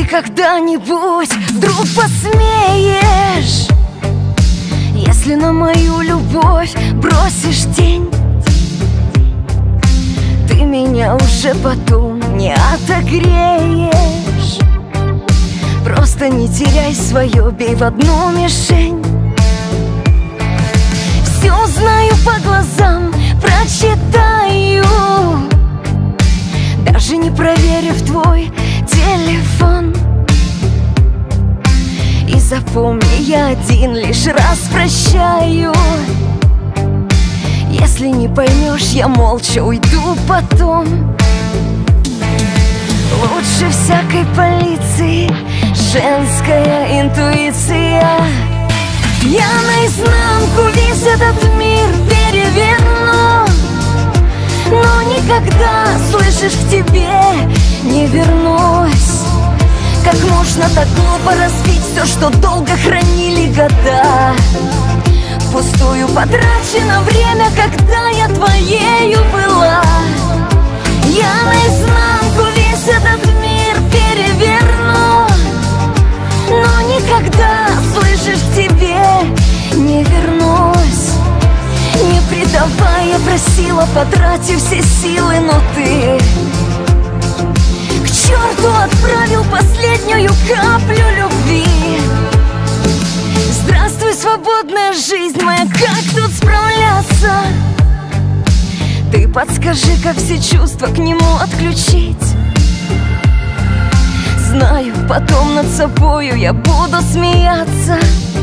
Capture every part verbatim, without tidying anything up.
когда-нибудь вдруг посмеешь, если на мою любовь бросишь тень, ты меня уже потом не отогреешь. Просто не теряй свое, бей в одну мишень. Все знаю по глазам, прочитаю, даже не проверив твой телефон. И запомни, я один лишь раз прощаю. Если не поймешь, я молча уйду потом. Лучше всякой полиции женская интуиция. Я наизнанку весь этот мир переверну, но никогда, слышишь, к тебе не вернусь. Как можно так глупо разбить все, что долго хранили года? Впустую потрачено время, когда я твоею была. Я наизнанку весь этот мир переверну, но никогда, слышишь, к тебе не вернусь. Не предавай, я просила, потратив все силы, но ты к черту отправил последнюю каплю любви. Здравствуй, свободная жизнь моя, как тут справляться? Ты подскажи, как все чувства к нему отключить. Знаю, потом над собою я буду смеяться,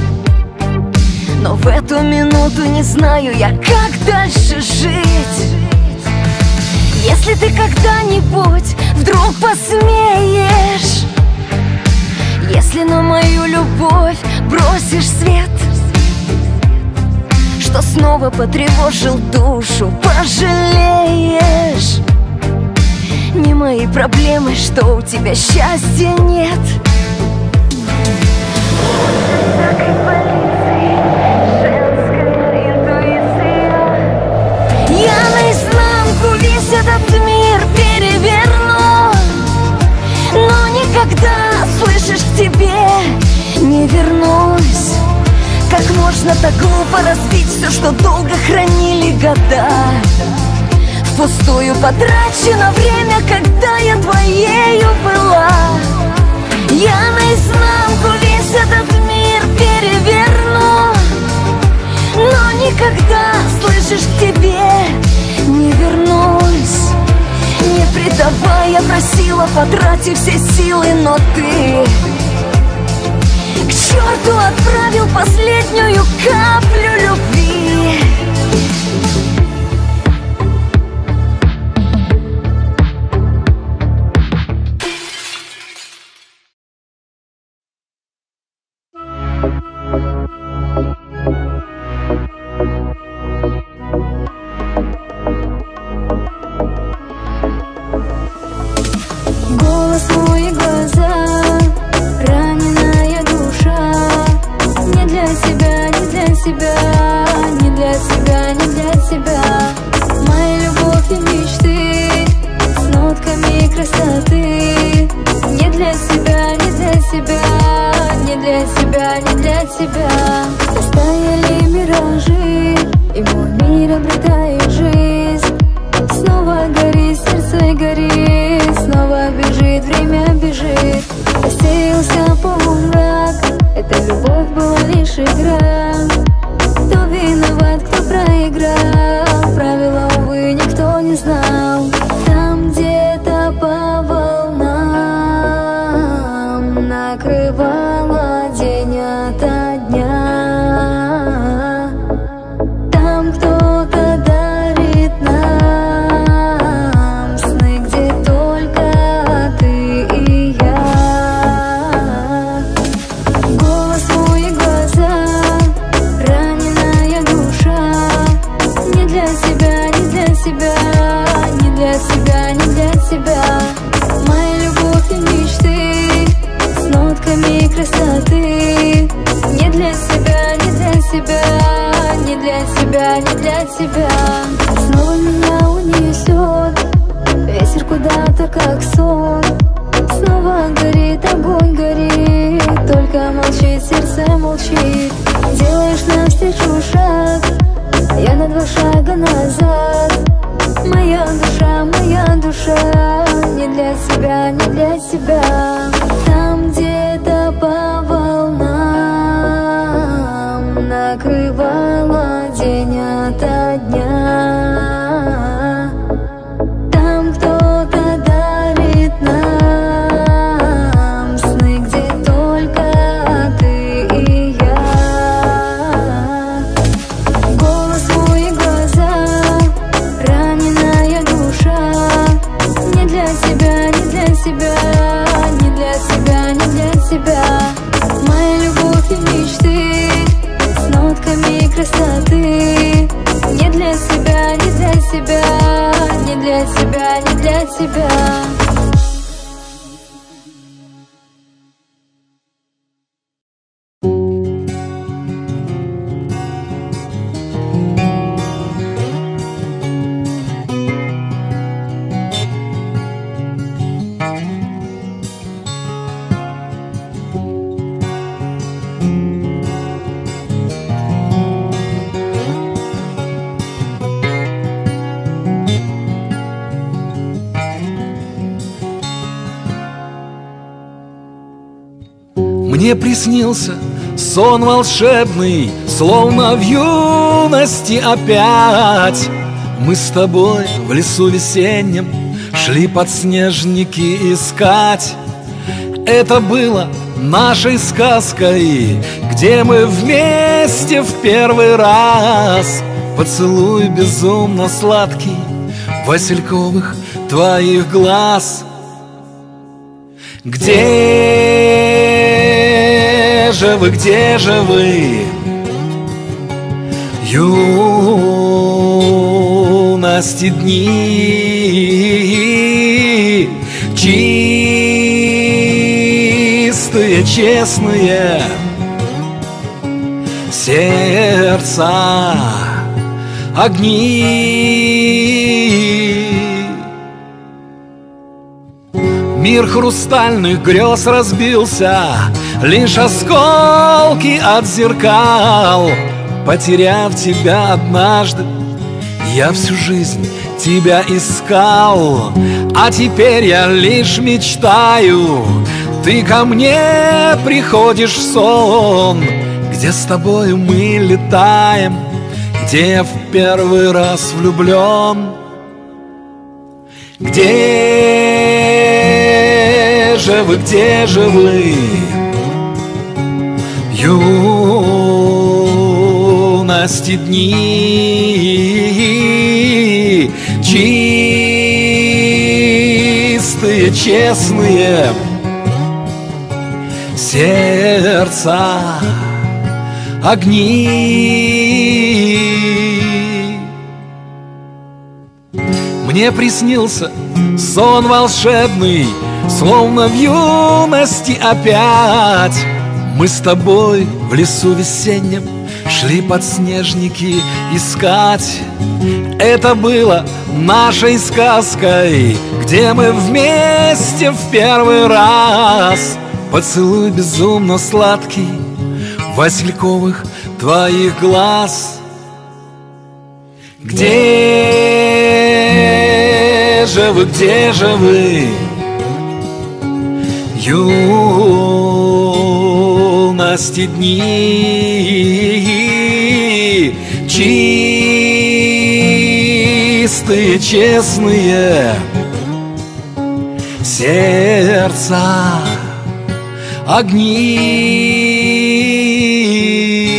но в эту минуту не знаю я, как дальше жить. Если ты когда-нибудь вдруг посмеешь, если на мою любовь бросишь свет, что снова потревожил душу, пожалеешь. Не мои проблемы, что у тебя счастья нет. Я наизнанку весь этот мир переверну, но никогда, слышишь, к тебе не вернусь. Как можно так глупо разбить все, что долго хранили года? Впустую потрачено время, когда я твоею была. Я наизнанку весь этот мир переверну, но никогда, слышишь, к тебе не вернусь. Не предавай, я просила, потратив все силы, но ты к черту отправил последнюю каплю любви. Голос мой и глаза, раненая душа. Не для себя, не для себя, не для себя, не для себя. Моя любовь и мечты с нотками красоты. Не для себя, не для себя, не для себя, не для себя. Растаяли миражи, и мой мир обретает жизнь. Снова горит сердце, горит, снова бежит, время бежит. Рассеялся полумрак, эта любовь была лишь игра. Кто виноват, кто проиграл, правила, увы, никто не знал. Там где-то по волнам накрывала день ото дня. Там кто-то дарит нам сны, где только ты и я. Голос мой и глаза, раненая душа. Не для себя, не для себя, не для себя, не для себя. Моя любовь и мечты с нотками красоты. Не для себя, не для себя, не для себя, не для тебя. Снова меня унесет ветер куда-то, как сон. Снова горит огонь. два шага назад. Моя душа, моя душа не для себя, не для себя. Там где-то по волнам накрывала день ото дня. Там кто-то дарит нам сны, где только ты и я. Голос мой и глаза, раненая душа. Не для себя, не для себя, не для себя, не для себя. Моя любовь и мечты с нотками красоты. Не для себя, не для себя, не для себя, не для себя. Мне приснился сон волшебный, словно в юности опять. Мы с тобой в лесу весеннем шли подснежники искать. Это было нашей сказкой, где мы вместе в первый раз. Поцелуй безумно сладкий васильковых твоих глаз. Где же вы, где же вы, юности дни, чистые, честные сердца, огни. Мир хрустальных грез разбился, лишь осколки от зеркал. Потеряв тебя однажды, я всю жизнь тебя искал. А теперь я лишь мечтаю, ты ко мне приходишь в сон, где с тобою мы летаем, где я в первый раз влюблен. Где же вы, где же вы, юности дни, чистые, честные сердца, огни. Мне приснился сон волшебный, словно в юности опять. Мы с тобой в лесу весеннем шли подснежники искать. Это было нашей сказкой, где мы вместе в первый раз. Поцелуй безумно сладкий васильковых твоих глаз. Где же вы, где же вы, юности дни, чистые, честные сердца, огни.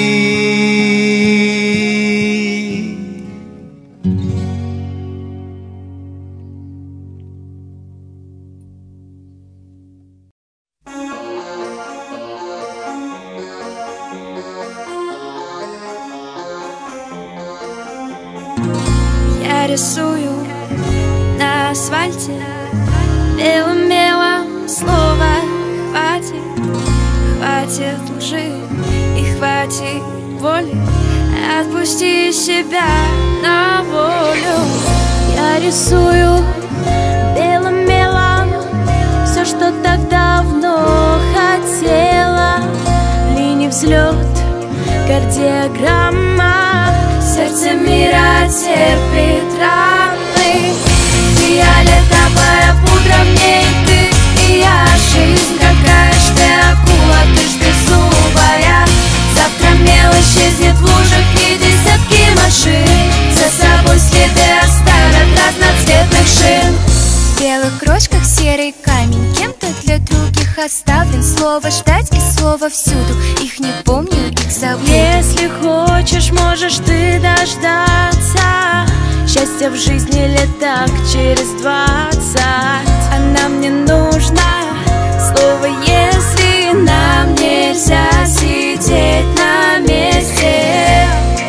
Я рисую на асфальте белым мелом слова. Хватит, хватит лжи и хватит воли. Отпусти себя на волю. Я рисую белым мелом все, что так давно хотела. Линий взлет, кардиограмма, сердце мира терпит раны. Фиолетовая пудра в ней ты и я. Жизнь какая ж ты акула, ты ж беззубая. Завтра мел исчезнет в лужах и десятки машин за собой следы оставят разноцветных шин. В белых крошках серый камень кем-то для других оставлен. Слово ждать и слово всюду, их не помню, их зовут. Если хочешь, можешь ты дождаться счастья в жизни лет так через двадцать. А нам не нужно слово если, нам нельзя сидеть на месте.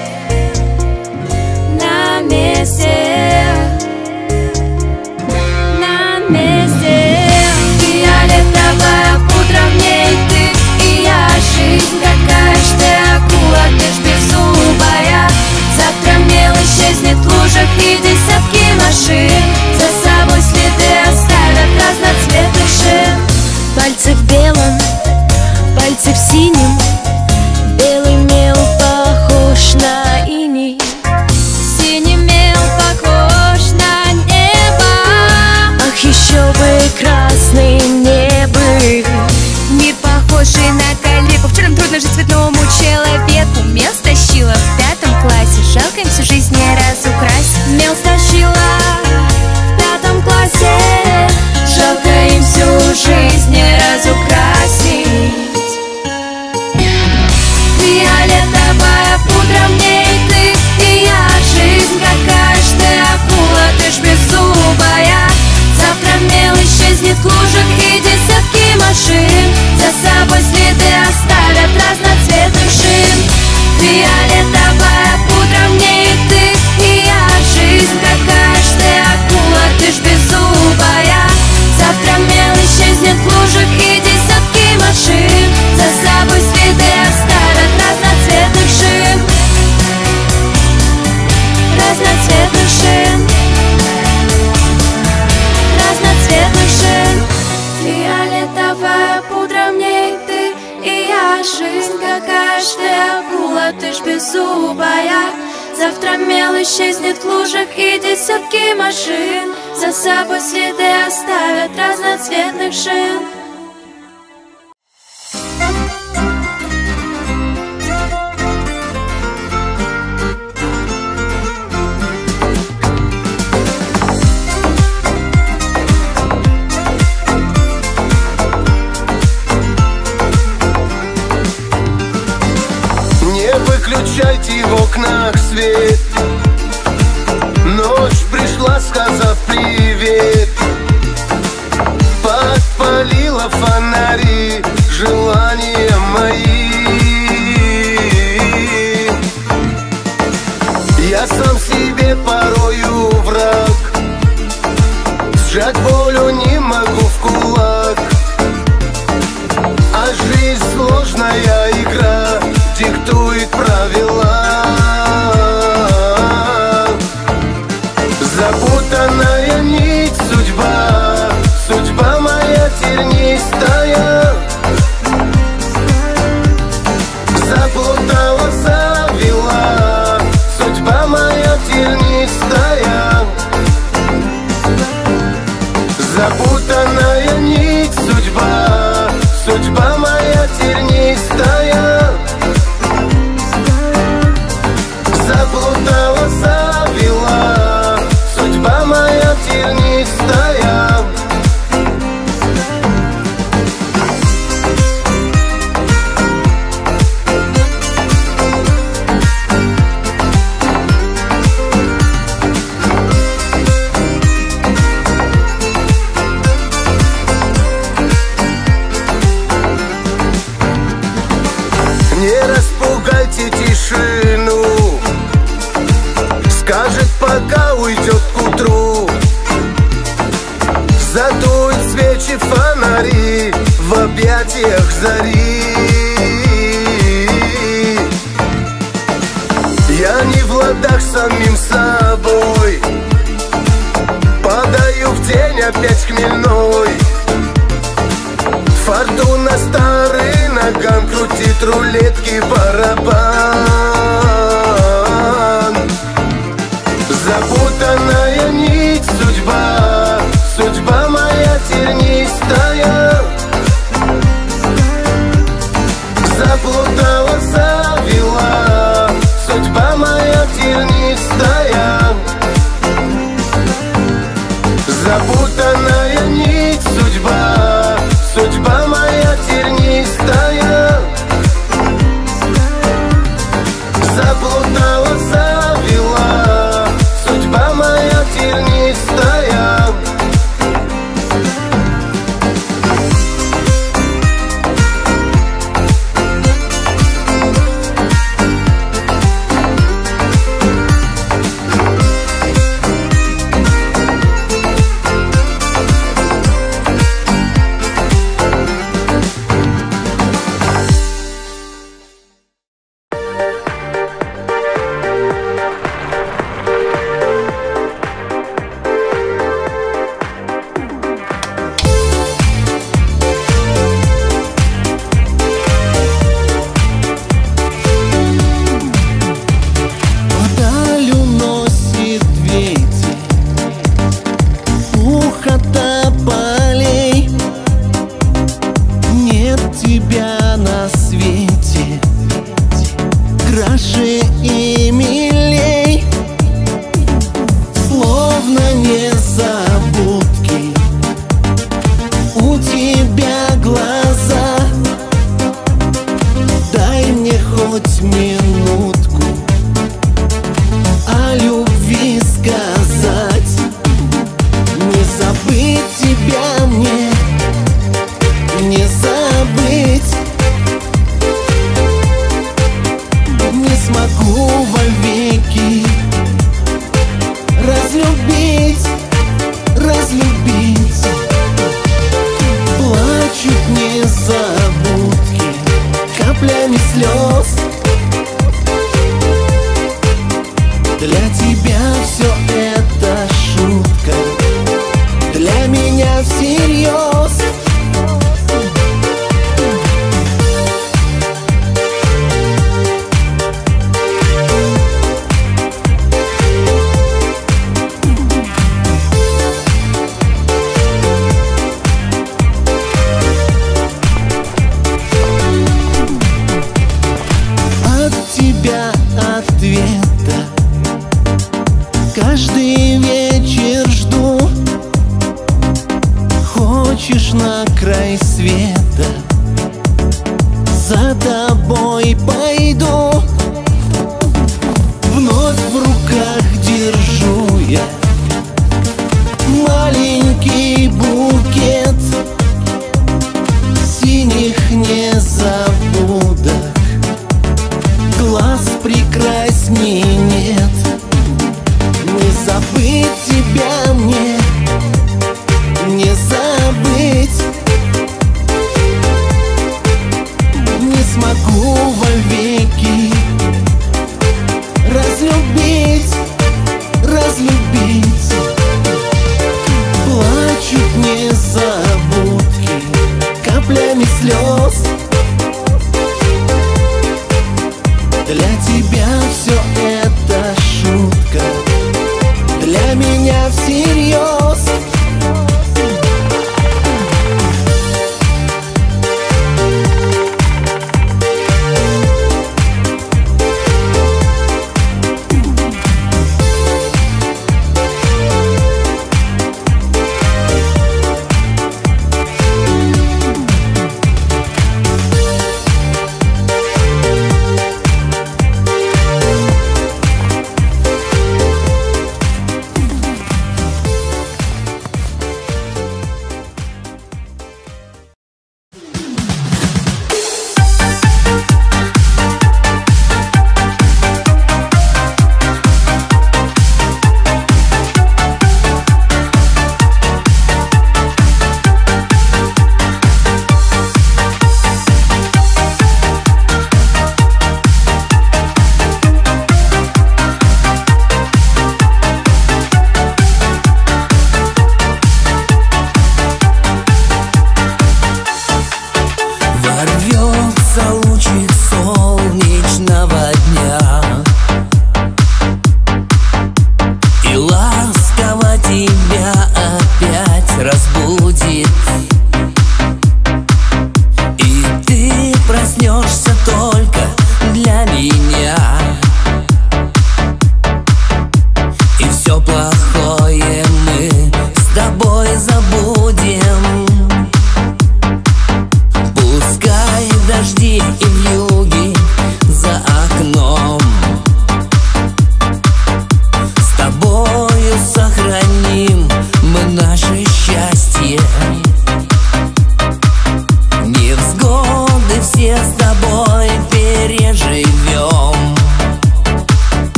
На месте. На месте. Фиолетовая пудра в ней ты и я. Жизнь какая ж ты акула, ты ж беззубая. Завтра мел исчезнет в лужах и десятки машин за собой следы оставят разноцветных шин. Пальцы в белом, пальцы в синем. Белый мел похож на иней. Синий мел похож на небо. Ах, еще бы красный небо. Мир похожий на калеку. В черном трудно жить цветному человеку. Мел стащила в пятом классе. Жалко им всю жизнь не разукрасить. Мел стащила в пятом классе. Жалко им всю жизнь не разукрасить. Фиолетовая пудра в ней ты и я. Жизнь какая ж ты акула, ты ж беззубая. Завтра мел исчезнет в лужах и десятки машин за собой следы оставят разноцветных шин. Фиолетовая пудра в ней ты и я. Жизнь какая ж ты акула, ты ж беззубая. Завтра мел исчезнет в лужах и десятки машин за собой следы оставят разноцветных шин. Разноцветных шин. Разноцветных шин. Фиолетовая пудра в ней ты и я. Жизнь какая ж ты акула, ты ж беззубая. Завтра мел исчезнет в лужах и десятки машин за собой следы оставят разноцветных шин. Выключайте в окнах свет. Ночь пришла, сказав привет. Подпалила фонари желания мои. Я сам себе порою враг. Сжать волю не могу в кулак. А жизнь сложная игра диктует правила. Запутанная нить судьба, судьба моя тернистая. Заплутала, завела, судьба моя тернистая. Запутанная нить судьба, судьба моя тернистая. Заплутала, завела, судьба моя тернистая. Не распугайте тишину, скажет, пока уйдет к утру. Задуют свечи, фонари в объятиях зари. Я не в ладах с самим собой, падаю в день опять хмельной. Фортуна старый ногам крутит рулетки барабан. Запутанная нить, судьба, судьба моя тернистая. Заплутала, завела, судьба моя тернистая. Запутанная нить, судьба, судьба моя тернистая. Заплутала, завела, судьба моя тернистая. Тебя мне не забыть.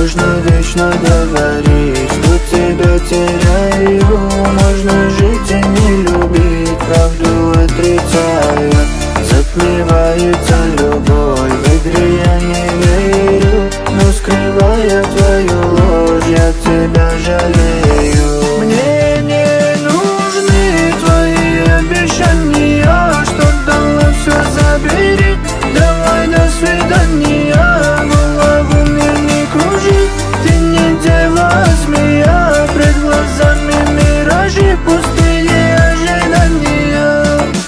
Можно вечно говорить, что тебя теряю. Можно жить и не любить, правду отрицая. Затмевается любовь, в игре я не верю, но скрывая твою ложь, я тебя жалею. Мне не нужны твои обещания, что дала все забери. Давай до свидания, голову мне не кружи. Ты не дева, змея, пред глазами миражи, пустые ожидания.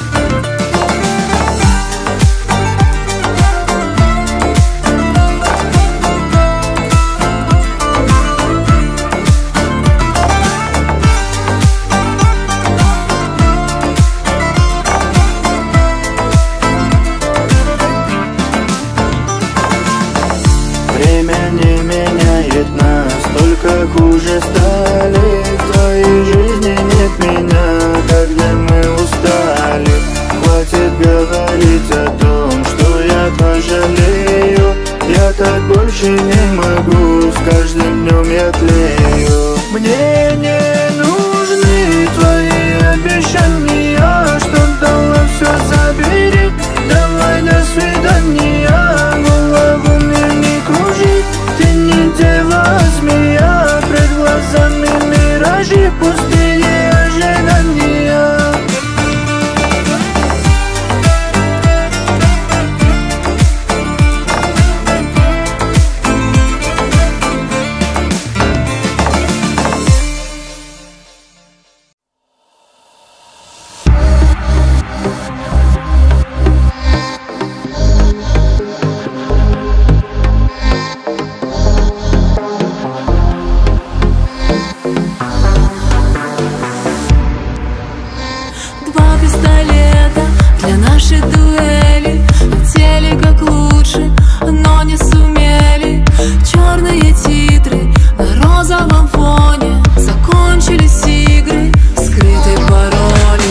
Время не меняет нас, только хуже стали. В твоей жизни нет меня, когда мы устали. Хватит говорить о том, что я пожалею. Я так больше не могу, с каждым днем я тлею. Мне не нужны твои обещания, что дала все забери. Давай до свидания, голову мне не кружи. Ты не дева, змея, пред глазами миражи, пустые ожидания. Два пистолета для нашей дуэли. Хотели как лучше, но не сумели. Черные титры на розовом фоне. Закончились игры, скрыты пароли.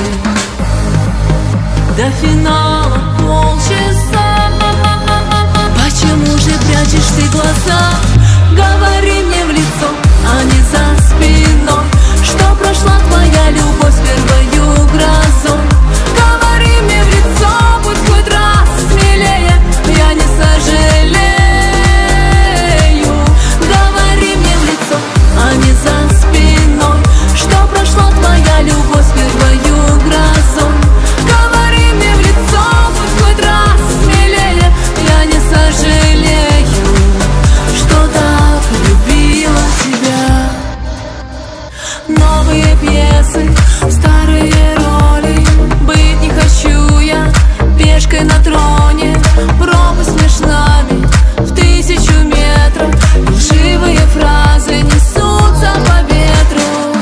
До финала полчаса. Почему же прячешь ты глаза? Говори мне в лицо, а не за спиной, что прошла твоя любовь с первою грозой. Говори мне в лицо, будь хоть раз смелее, я не сожалею. Говори мне в лицо, а не за спиной, что прошла твоя любовь с первою грозой. Говори мне в лицо, будь хоть раз смелее, я не сожалею, что так любила тебя. Новые пьесы, старые роли. Быть не хочу я пешкой на троне. Пропасть между нами в тысячу метров. Лживые фразы несутся по ветру.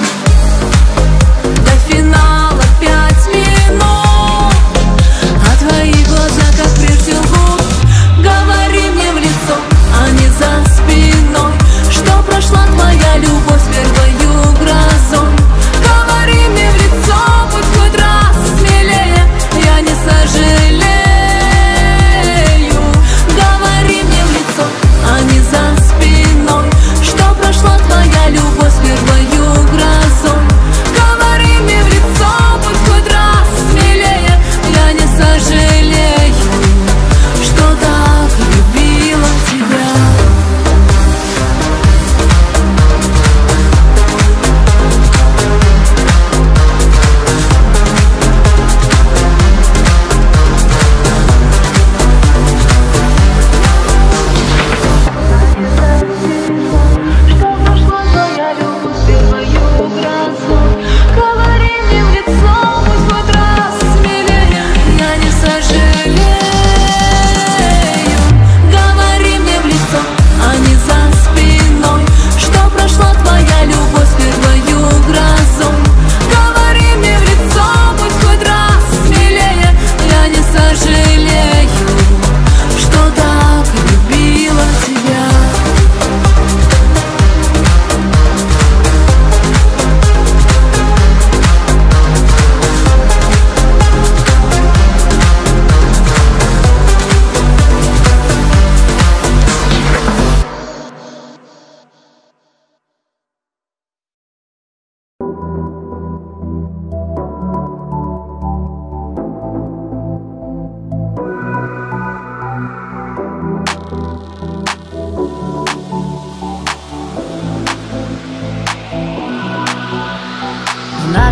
До финала пять минут, а твои глаза как прежде лгут. Говори мне в лицо, а не за спиной, что прошла твоя любовь с первою грозой. Говори мне в лицо, будь хоть раз смелее, я не сожалею. Говори мне в лицо, а не за спиной, что прошла твоя любовь с первою грозой. Говори мне в лицо, будь хоть раз смелее, я не сожалею, что так любила тебя.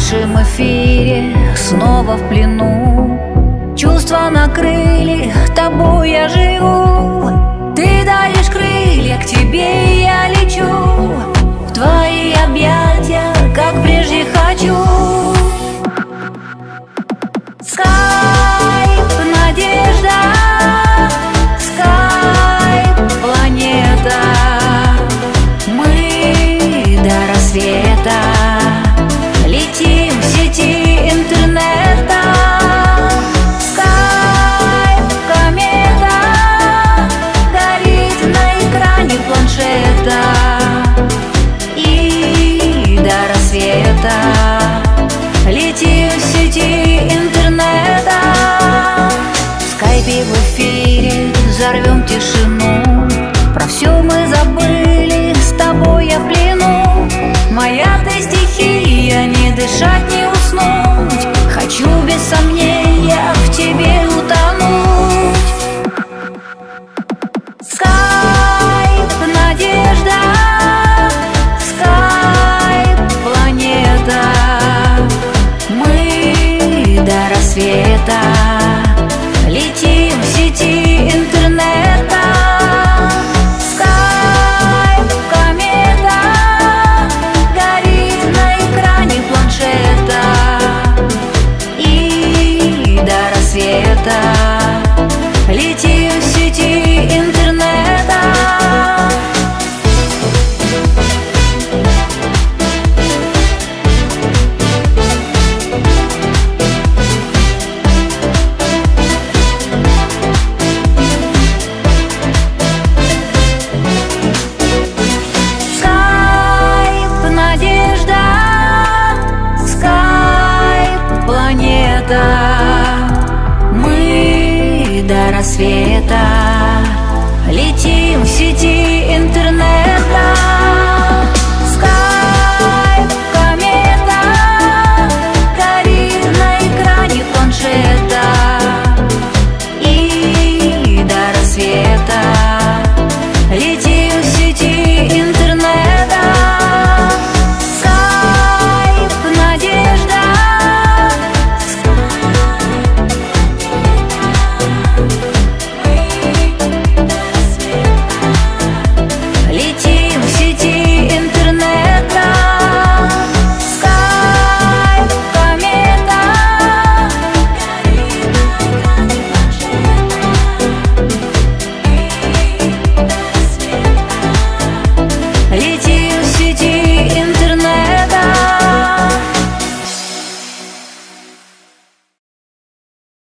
нашем эфире снова в плену. Чувства накрыли, тобой я живу. Ты даешь крылья, к тебе я лечу. В твои объятия, как прежде хочу. Скайп, надежда, скайп, планета. Мы до рассвета летим в сети интернета. Скайп, комета, горит на экране планшета.